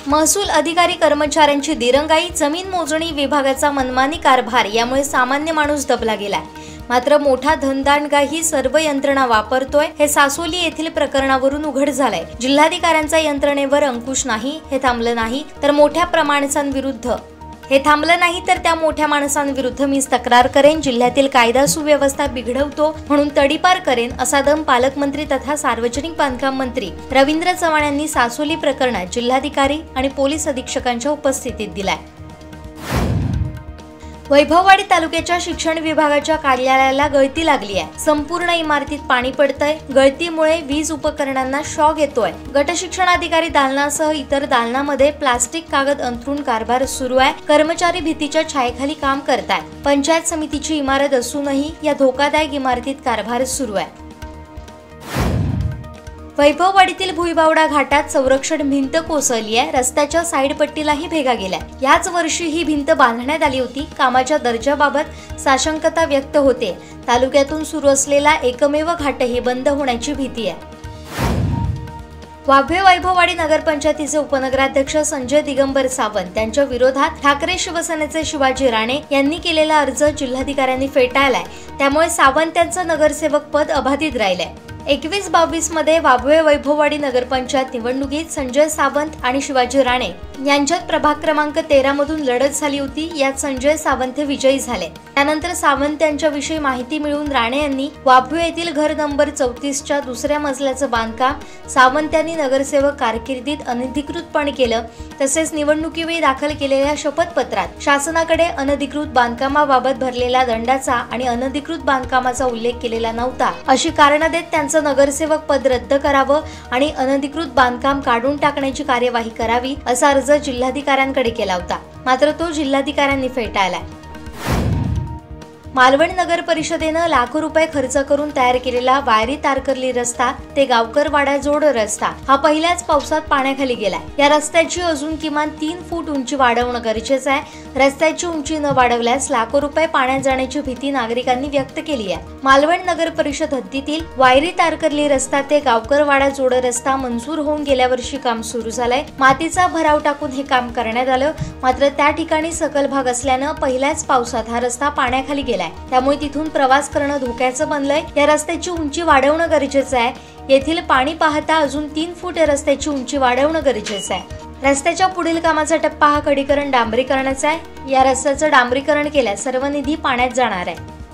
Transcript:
महसूल अधिकारी कर्मचाऱ्यांची दिरंगाई, जमीन मोजणी विभागाचा मनमानी कारभार यामुळे सामान्य माणूस दबला गेलाय। मात्र मोठा धनदांडगाही सर्व यंत्रणा वापरतोय हे सासोली येथील प्रकरणावरून उघड झालंय। जिल्हाधिकाऱ्यांचा यंत्रणेवर अंकुश नाही, हे थांबलं नाही तर त्या मोठ्या माणसांविरुद्ध मी तक्रार करेन, जिल्ह्यातील कायदा सुव्यवस्था बिघडवतो म्हणून तडीपार करेन असा दम पालकमंत्री तथा सार्वजनिक बांधकाम मंत्री रवींद्र चव्हाण यांनी सासोली प्रकरणात जिल्हाधिकारी आणि पोलीस अधीक्षकांच्या उपस्थितीत दिलाय। वैभववाडी तालुक्याच्या शिक्षण विभागाच्या कार्यालयाला गळती लागली आहे। संपूर्ण इमारतीत पाणी पडतंय। गळतीमुळे वीज उपकरणांना शॉक येतोय। गट शिक्षणाधिकारी दालनासह इतर दालनामध्ये प्लास्टिक कागद अंथरून कारभार सुरू आहे। कर्मचारी भीतीच्या छायेखाली काम करतायत। पंचायत समितीची इमारत असूनही या धोकादायक इमारतीत कारभार सुरू आहे। वैभववाडीतील भुईबावडा घाटात संरक्षण भिंत कोसळली आहे। रस्त्याच्या साईड पट्टीलाही भेगा गेल्या। याच वर्षी ही भिंत बांधण्यात आली होती। कामाच्या दर्जाबाबत साशंकता व्यक्त होते। तालुक्यातून सुरू असलेला एकमेव घाटही बंद होण्याची भीती आहे। वाभे वैभववाडी नगरपंचायतीचे उपनगराध्यक्ष संजय दिगंबर सावंत यांच्या विरोधात ठाकरे शिवसेनेचे शिवाजी राणे यांनी केलेला अर्ज जिल्हाधिकाऱ्यांनी फेटाळलाय। त्यामुळे सावंत यांचं नगरसेवक पद अबाधित राहिलंय। 21-22 मध्ये वाभे वैभववाडी नगरपंचायत निवडणुकीत संजय सावंत आणि शिवाजी राणे यांच्यात प्रभाग क्रमांक 13 मधून लढत झाली होती। यात संजय सावंत विजयी झाले। त्यानंतर सावंत यांच्याविषयी माहिती मिळवून राणे यांनी वाभे येथील घर नंबर 34च्या दुसऱ्या मजल्याचं बांधकाम सावंत यांनी नगरसेवक कारकिर्दीत अनधिकृतपणे केलं। तसेच निवडणुकीवेळी दाखल केलेल्या शपथपत्रात शासनाकडे अनधिकृत बांधकामाबाबत भरलेल्या दंडाचा आणि अनधिकृत बांधकामाचा उल्लेख केलेला नव्हता अशी कारणं देत त्यांचं नगरसेवक पद रद्द करावं आणि अनधिकृत बांधकाम काढून टाकण्याची कार्यवाही करावी असा अर्ज जिल्हाधिकाऱ्यांकडे केला होता। मात्र तो जिल्हाधिकाऱ्यांनी फेटाळलाय। मालवण नगर परिषदेनं लाखो रुपये खर्च करून तयार केलेला वायरी तारकर्ली रस्ता ते गावकरवाडा जोड रस्ता हा पहिल्याच पावसात पाण्याखाली गेलाय। या रस्त्याची अजून किमान 3 फूट उंची वाढवणं गरजेचं आहे। रस्त्याची उंची न वाढवल्यास लाखो रुपये पाण्यात जाण्याची भीती नागरिकांनी व्यक्त केली आहे। मालवण नगर परिषद हद्दीतील वायरी तारकर्ली रस्ता ते गावकरवाडा जोड रस्ता मंजूर होऊन गेल्या वर्षी काम सुरू झालंय। मातीचा भराव टाकून हे काम करण्यात आलं। मात्र त्या ठिकाणी सकल भाग असल्यानं पहिल्याच पावसात हा रस्ता पाण्याखाली गेलाय। त्यामुळे तिथून प्रवास करणं धोक्याचं बनलंय। या रस्त्याची उंची वाढवणं गरजेचं आहे। येथील पाणी पाहता अजून 3 फूट रस्त्याची उंची वाढवणं गरजेचं आहे। रस्त्याच्या पुढील कामाचा टप्पा हा खडीकरण डांबरीकरणाचा आहे। या रस्त्याचं डांबरीकरण केल्यास सर्व निधी पाण्यात जाणार आहे।